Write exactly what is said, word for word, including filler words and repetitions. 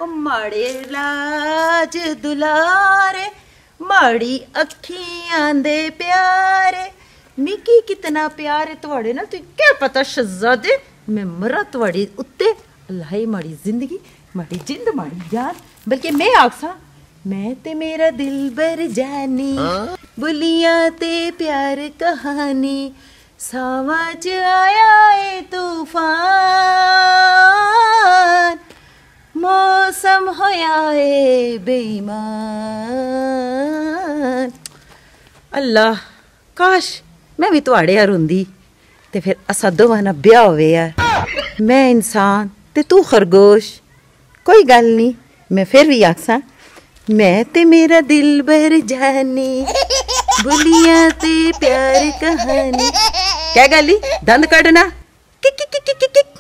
ओ माड़े लाज दुलारे माड़ी अखियां दे प्यारे मिकी कितना प्यार है थोड़े ना। तू क्या पता शहजादे मैं मरा थोड़ी उत्ते। अल्लाह माड़ी जिंदगी माड़ी जिंद माड़ी जान बल्कि मैं आखसा मैं ते मेरा दिल बर जानी बुलिया ते प्यार कहानी सावा च आया है तूफान मौसम होया है बेईमान। अल्लाह काश मैं भी तुहाड़े यार हुंदी ते फिर असा दोवां दा ब्याह होवे यार। मैं इंसान ते तू खरगोश। कोई गल नहीं मैं फिर भी आखसा मैं ते मेरा दिल बर जानी बुलिया ते प्यार कहानी। क्या गली दंद कढ़ना किक किक किक किक।